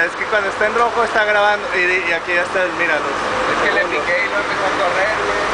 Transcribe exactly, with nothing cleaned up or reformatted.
sea, es que cuando está en rojo está grabando y, y aquí ya está, míralos. Es que le piqué y no empezó a correr, güey.